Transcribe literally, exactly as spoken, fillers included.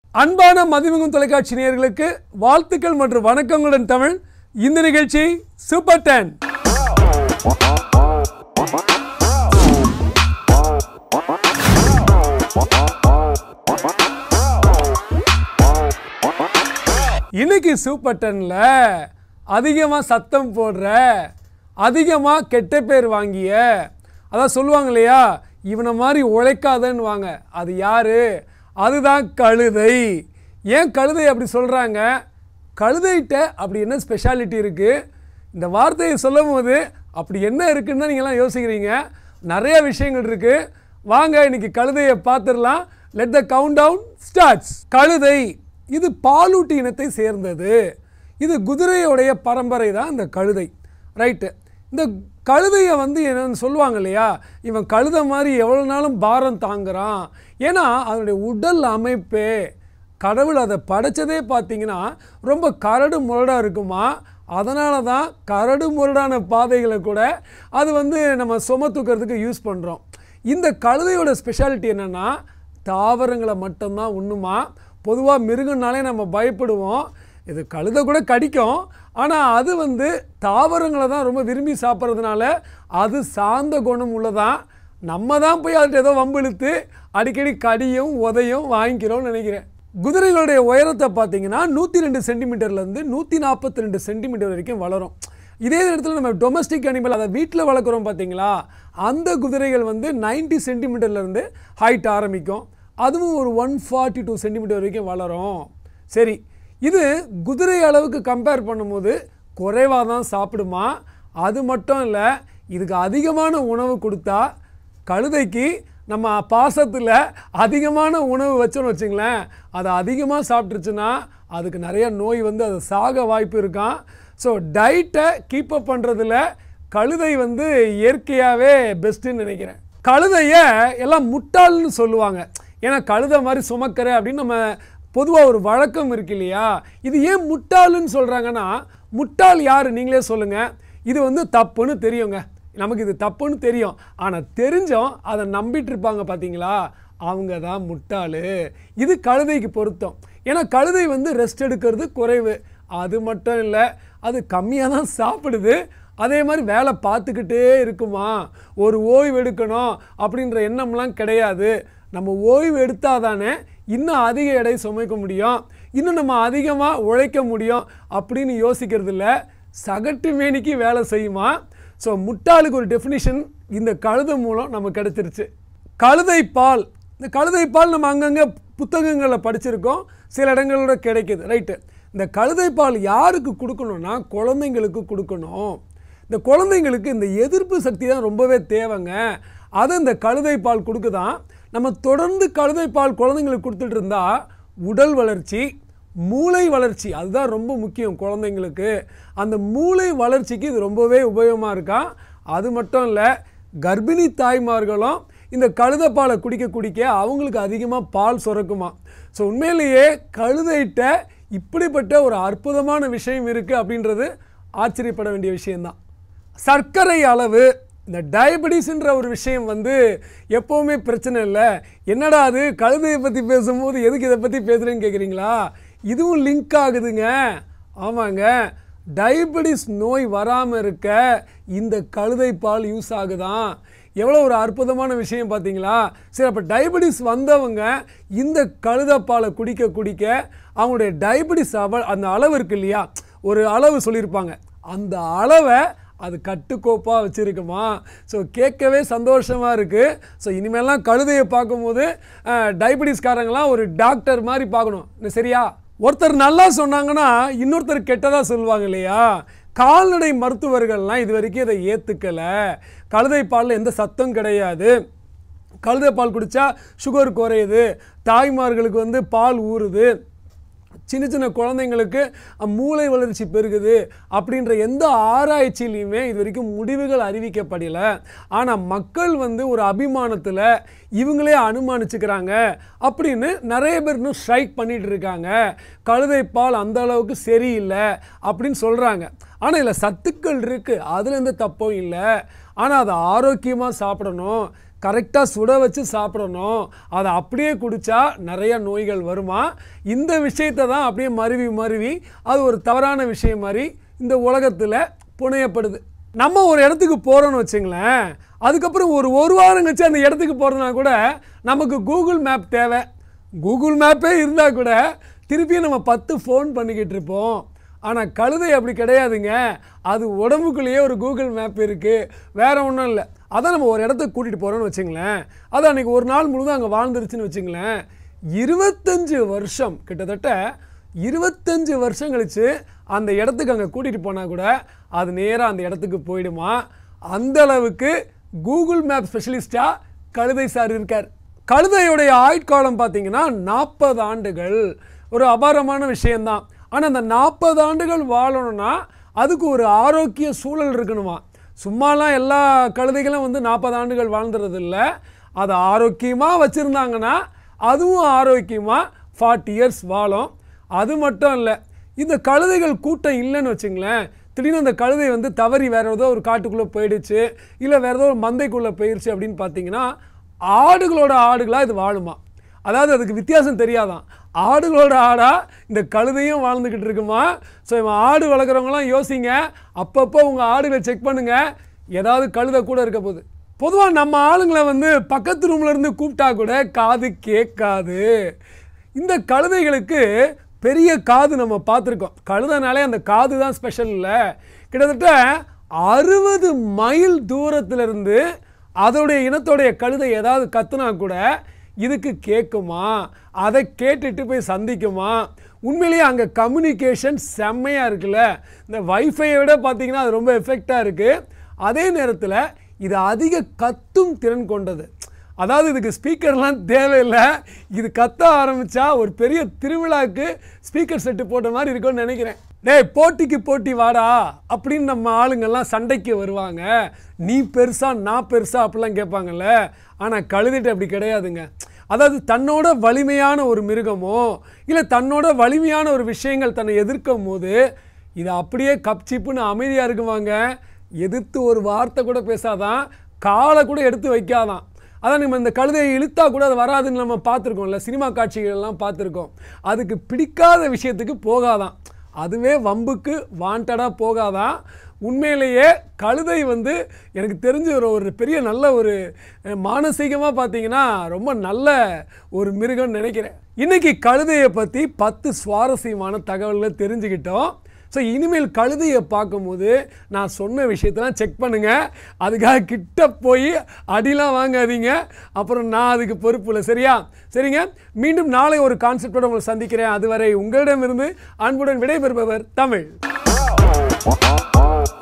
அன்பான மதிமுகம் தொலைக்காட்சி நேயர்களுக்கு வாழ்த்துக்கள் மற்றும் வணக்கங்களுடன் தமிழ். இந்த நிகழ்ச்சி சூப்பர் டென். இன்னைக்கு சூப்பர் டென்ல அதிகமாக சத்தம் போடுற, அதிகமாக கெட்ட பேர் வாங்கிய, அதான் சொல்லுவாங்க இல்லையா, இவனை மாதிரி உழைக்காதன்னு வாங்க, அது யாரு? அதுதான் கழுதை. ஏன் கழுதை அப்படி சொல்கிறாங்க? கழுதைகிட்ட அப்படி என்ன ஸ்பெஷாலிட்டி இருக்குது? இந்த வார்த்தையை சொல்லும் போது அப்படி என்ன இருக்குன்னு தான் நீங்கள்லாம் யோசிக்கிறீங்க. நிறைய விஷயங்கள் இருக்குது. வாங்க இன்னைக்கு கழுதையை பார்த்துடலாம். Let the countdown starts. கழுதை இது பாலூட்டி இனத்தை சேர்ந்தது. இது குதிரையோடைய பரம்பரை தான் இந்த கழுதை. ரைட்டு. இந்த கழுதையை வந்து என்னன்னு சொல்லுவாங்க இல்லையா, இவன் கழுதை மாதிரி எவ்வளோ நாளும் பாரம் தாங்குறான். ஏன்னா அதனுடைய உடல் அமைப்பே, கடவுள் அதை படைச்சதே பார்த்திங்கன்னா ரொம்ப கரடு முரடாக இருக்குமா. அதனால தான் கரடு முரடான பாதைகளை கூட அது வந்து நம்ம சுமத்துக்கிறதுக்கு யூஸ் பண்ணுறோம். இந்த கழுதையோட ஸ்பெஷாலிட்டி என்னென்னா, தாவரங்களை மட்டும்தான் உண்ணுமா. பொதுவாக மிருகனாலே நம்ம பயப்படுவோம், இது கழுதை கூட கடிக்கும், ஆனால் அது வந்து தாவரங்களை தான் ரொம்ப விரும்பி சாப்பிட்றதுனால அது சார்ந்த குணம் உள்ளதான். நம்ம தான் போய் அதுக்கு ஏதோ வம்பிழுத்து அடிக்கடி கடியும் உதையும் வாங்கிக்கிறோம்னு நினைக்கிறேன். குதிரைகளுடைய உயரத்தை பார்த்தீங்கன்னா நூற்றி ரெண்டு சென்டிமீட்டர்லேருந்து நூற்றி நாற்பத்தி ரெண்டு சென்டிமீட்டர் வரைக்கும் வளரும். இதே இடத்துல நம்ம டொமஸ்டிக் அனிமல், அதை வீட்டில் வளர்க்குறோம் பார்த்தீங்களா, அந்த குதிரைகள் வந்து நைன்ட்டி சென்டிமீட்டர்லேருந்து ஹைட் ஆரம்பிக்கும். அதுவும் ஒரு ஒன் ஃபார்ட்டி டூ சென்டிமீட்டர் வரைக்கும் வளரும். சரி, இது குதிரை அளவுக்கு கம்பேர் பண்ணும்போது குறைவாக தான் சாப்பிடுமா. அது மட்டும் இல்லை, இதுக்கு அதிகமான உணவு கொடுத்தா, கழுதைக்கு நம்ம பாசத்தில் அதிகமான உணவு வச்சோன்னு வச்சுங்களேன், அதை அதிகமாக சாப்பிட்ருச்சுன்னா அதுக்கு நிறைய நோய் வந்து அது சாக வாய்ப்பு இருக்கான். ஸோ டயட்டை கீப்பப் பண்ணுறதுல கழுதை வந்து இயற்கையாகவே பெஸ்ட்டுன்னு நினைக்கிறேன். கழுதையை எல்லாம் முட்டாள்னு சொல்லுவாங்க. ஏன்னா கழுதை மாதிரி சுமக்கிற அப்படின்னு நம்ம பொதுவாக ஒரு வழக்கம் இருக்கு இல்லையா. இது ஏன் முட்டாளுன்னு சொல்கிறாங்கன்னா, முட்டாள் யார் நீங்களே சொல்லுங்கள். இது வந்து தப்புன்னு தெரியுங்க, நமக்கு இது தப்புன்னு தெரியும், ஆனால் தெரிஞ்சோம் அதை நம்பிட்டு இருப்பாங்க பார்த்தீங்களா, அவங்க தான் முட்டாள். இது கழுதைக்கு பொருத்தம். ஏன்னா கழுதை வந்து ரெஸ்ட் எடுக்கிறது குறைவு. அது மட்டும் இல்லை, அது கம்மியாக தான் சாப்பிடுது. அதே மாதிரி வேலை பார்த்துக்கிட்டே இருக்குமா. ஒரு ஓய்வு எடுக்கணும் அப்படின்ற எண்ணம்லாம் கிடையாது. நம்ம ஓய்வு எடுத்தால் தானே இன்னும் அதிக எடை சுமைக்க முடியும், இன்னும் நம்ம அதிகமாக உழைக்க முடியும் அப்படின்னு யோசிக்கிறது இல்லை. சகட்டு மேனிக்கு வேலை செய்யுமா. ஸோ முட்டாளுக்கு ஒரு டெஃபினிஷன் இந்த கழுதை மூலம் நமக்கு கிடச்சிருச்சு. கழுதை பால். இந்த கழுதை பால் நம்ம அங்கங்கே புத்தகங்களில் படிச்சிருக்கோம், சில இடங்களோட கிடைக்கிது. ரைட்டு. இந்த கழுதை பால் யாருக்கு கொடுக்கணும்னா குழந்தைங்களுக்கு கொடுக்கணும். இந்த குழந்தைங்களுக்கு இந்த எதிர்ப்பு சக்தி தான் ரொம்பவே தேவைங்க. அதை இந்த கழுதை பால் கொடுக்குதான். நம்ம தொடர்ந்து கழுதை பால் குழந்தைங்களுக்கு கொடுத்துட்டு இருந்தால் உடல் வளர்ச்சி, மூளை வளர்ச்சி, அதுதான் ரொம்ப முக்கியம் குழந்தைங்களுக்கு. அந்த மூளை வளர்ச்சிக்கு இது ரொம்பவே உபயோகமாக இருக்கா. அது மட்டும் இல்லை, கர்ப்பிணி தாய்மார்களும் இந்த கழுதை பாலை குடிக்க குடிக்க அவங்களுக்கு அதிகமாக பால் சுரக்குமா. ஸோ உண்மையிலேயே கழுதைகிட்ட இப்படிப்பட்ட ஒரு அற்புதமான விஷயம் இருக்குது அப்படின்றது ஆச்சரியப்பட வேண்டிய விஷயந்தான். சர்க்கரை அளவு, இந்த டயபெட்டிஸ்ன்ற ஒரு விஷயம் வந்து எப்போவுமே பிரச்சனை இல்லை. என்னடா அது கழுதையை பற்றி பேசும்போது எதுக்கு இதை பற்றி பேசுகிறேன்னு கேட்குறீங்களா? இதுவும் லிங்க் ஆகுதுங்க. ஆமாங்க, டயபெட்டிஸ் நோய் வராமல் இருக்க இந்த கழுதை பால் யூஸ் ஆகுதான். எவ்வளோ ஒரு அற்புதமான விஷயம் பார்த்தீங்களா. சரி, அப்போ டயபெட்டிஸ் வந்தவங்க இந்த கழுதை பாலை குடிக்க குடிக்க அவங்களுடைய டயபெட்டிஸ் அவ அந்த அளவு இருக்கு இல்லையா, ஒரு அளவு சொல்லியிருப்பாங்க, அந்த அளவை அது கட்டுக்கோப்பாக வச்சுருக்குமா. ஸோ கேட்கவே சந்தோஷமாக இருக்குது. ஸோ இனிமேலாம் கழுதையை பார்க்கும்போது டயபெட்டிஸ்காரங்களாம் ஒரு டாக்டர் மாதிரி பார்க்கணும். சரியா? ஒருத்தர் நல்லா சொன்னாங்கன்னா இன்னொருத்தர் கெட்டதாக சொல்லுவாங்க இல்லையா. கால்நடை மருத்துவர்கள்லாம் இது வரைக்கும் இதை ஏற்றுக்கலை. கழுதை பாலில் எந்த சத்தம் கிடையாது, கழுதை பால் குடித்தா சுகர் குறையுது, தாய்மார்களுக்கு வந்து பால் ஊறுது, சின்ன சின்ன குழந்தைங்களுக்கு மூளை வளர்ச்சி பெருகுது அப்படின்ற எந்த ஆராய்ச்சியிலையுமே இது வரைக்கும் முடிவுகள் அறிவிக்கப்படலை. ஆனால் மக்கள் வந்து ஒரு அபிமானத்தில் இவங்களே அனுமானிச்சுக்கிறாங்க அப்படின்னு நிறைய பேர் இன்னும் ஸ்ட்ரைக் பண்ணிகிட்டு இருக்காங்க. கழுதை பால் அந்த அளவுக்கு சரியில்லை அப்படின்னு சொல்கிறாங்க. ஆனால் இதில் சத்துக்கள் இருக்குது, அதில் எந்த தப்பும் இல்லை. ஆனால் அதை ஆரோக்கியமாக சாப்பிடணும், கரெக்டாக சுட வச்சு சாப்பிடணும். அதை அப்படியே குடித்தா நிறைய நோய்கள் வருமா. இந்த விஷயத்தை தான் அப்படியே மருவி மருவி அது ஒரு தவறான விஷயம் மாதிரி இந்த உலகத்தில் புனையப்படுது. நம்ம ஒரு இடத்துக்கு போகிறோன்னு வச்சுங்களேன், அதுக்கப்புறம் ஒரு ஒரு வாரம் கழிச்சு அந்த இடத்துக்கு போகிறதுனா கூட நமக்கு கூகுள் மேப் தேவை. கூகுள் மேப்பே இருந்தால் கூட திருப்பியும் நம்ம பத்து ஃபோன் பண்ணிக்கிட்டு இருப்போம். ஆனால் கழுதை அப்படி கிடையாதுங்க. அது உடம்புக்குள்ளேயே ஒரு கூகுள் மேப் இருக்குது, வேறு ஒன்றும் இல்லை. அதான் நம்ம ஒரு இடத்துக்கு கூட்டிகிட்டு போகிறோன்னு வச்சுங்களேன், அது அன்றைக்கி ஒரு நாள் முழுதும் அங்கே வாழ்ந்துருச்சுன்னு வச்சுங்களேன், இருபத்தஞ்சி வருஷம் கிட்டத்தட்ட இருபத்தஞ்சி வருஷம் கழித்து அந்த இடத்துக்கு அங்கே கூட்டிகிட்டு போனால் கூட அது நேராக அந்த இடத்துக்கு போயிடுமா. அந்தளவுக்கு கூகுள் மேப் ஸ்பெஷலிஸ்டாக கழுதை சார் இருக்கார். கழுதையுடைய ஆயுட்காலம் பார்த்திங்கன்னா நாற்பது ஆண்டுகள். ஒரு அபாரமான விஷயந்தான். ஆனால் அந்த நாற்பது ஆண்டுகள் வாழணும்னா அதுக்கு ஒரு ஆரோக்கிய சூழல் இருக்கணுமா. சும்மாலாம் எல்லா கழுதைகளும் வந்து நாற்பது ஆண்டுகள் வாழ்ந்துறது இல்லை. அதை ஆரோக்கியமாக வச்சுருந்தாங்கன்னா அதுவும் ஆரோக்கியமாக ஃபார்ட்டி இயர்ஸ் வாழும். அது மட்டும் இல்லை, இந்த கழுதைகள் கூட்டம் இல்லைன்னு வச்சுங்களேன், திடீர்னு அந்த கழுதை வந்து தவறி வேறு ஏதோ ஒரு காட்டுக்குள்ளே போயிடுச்சு, இல்லை வேறு ஏதோ ஒரு மந்தைக்குள்ளே போயிடுச்சு அப்படின்னு பார்த்தீங்கன்னா ஆடுகளோட ஆடுகளாக இது வாழுமா. அதாவது அதுக்கு வித்தியாசம் தெரியாதான். ஆடுகளோட ஆடாக இந்த கழுதையும் வாழ்ந்துக்கிட்டு இருக்குமா. ஸோ இவன் ஆடு வளர்க்குறவங்களாம் யோசிங்க, அப்பப்போ உங்கள் ஆடுகளை செக் பண்ணுங்கள், ஏதாவது கழுதை கூட இருக்க போகுது. பொதுவாக நம்ம ஆளுங்களை வந்து பக்கத்து ரூம்லேருந்து கூப்பிட்டா கூட காது கேட்காது. இந்த கழுதைகளுக்கு பெரிய காது நம்ம பார்த்துருக்கோம். கழுதைனாலே அந்த காது தான் ஸ்பெஷல் இல்லை. கிட்டத்தட்ட அறுபது மைல் தூரத்திலிருந்து அதோடைய இனத்தோடைய கழுதை ஏதாவது கத்துனா கூட இதுக்கு கேட்குமா, அதை கேட்டுட்டு போய் சந்திக்குமா. உண்மையிலேயே அங்கே கம்யூனிகேஷன் செம்மையாக இருக்குல்ல. இந்த வைஃபையை விட பார்த்திங்கன்னா அது ரொம்ப எஃபெக்டாக இருக்குது. அதே நேரத்தில் இது அதிக கத்தும் திறன் கொண்டது. அதாவது இதுக்கு ஸ்பீக்கர்லாம் தேவையில்லை. இது கத்த ஆரம்பித்தா ஒரு பெரிய திருவிழாவுக்கு ஸ்பீக்கர் செட்டு போட்ட மாதிரி இருக்கும்னு நினைக்கிறேன். டேய் போட்டிக்கு போட்டி வாடா அப்படின்னு நம்ம ஆளுங்கள்லாம் சண்டைக்கு வருவாங்க. நீ பெருசா நான் பெருசா அப்படிலாம் கேட்பாங்கல்ல. ஆனால் கழுதிட்டு அப்படி கிடையாதுங்க. அதாவது தன்னோட வலிமையான ஒரு மிருகமோ இல்லை தன்னோட வலிமையான ஒரு விஷயங்கள் தன்னை எதிர்க்கும் போது இது அப்படியே கப்சிப்புன்னு அமைதியாக இருக்குவாங்க. எதிர்த்து ஒரு வார்த்தை கூட பேசாதான், காலை கூட எடுத்து வைக்காதான். அதான் நம்ம இந்த கழுதையை இழுத்தா கூட அது வராதுன்னு நம்ம பார்த்துருக்கோம்ல, சினிமா காட்சிகள்லாம் பார்த்துருக்கோம். அதுக்கு பிடிக்காத விஷயத்துக்கு போகாதான், அதுவே வம்புக்கு வாண்டடாக போகாதான். உண்மையிலேயே கழுதை வந்து எனக்கு தெரிஞ்ச ஒரு ஒரு பெரிய நல்ல ஒரு மானசீகமாக பார்த்தீங்கன்னா ரொம்ப நல்ல ஒரு மிருகம்னு நினைக்கிறேன். இன்றைக்கி கழுதையை பற்றி பத்து சுவாரஸ்யமான தகவல்களை தெரிஞ்சுக்கிட்டோம். ஸோ இனிமேல் கழுதையை பார்க்கும்போது நான் சொன்ன விஷயத்தெல்லாம் செக் பண்ணுங்கள். அதுக்காக கிட்ட போய் அடிலாம் வாங்காதீங்க, அப்புறம் நான் அதுக்கு பொறுப்பு இல்லை. சரியா? சரிங்க, மீண்டும் நாளை ஒரு கான்செப்டோடு உங்களை சந்திக்கிறேன். அதுவரை உங்களிடமிருந்து அன்புடன் விடைபெறுபவர் தமிழ்.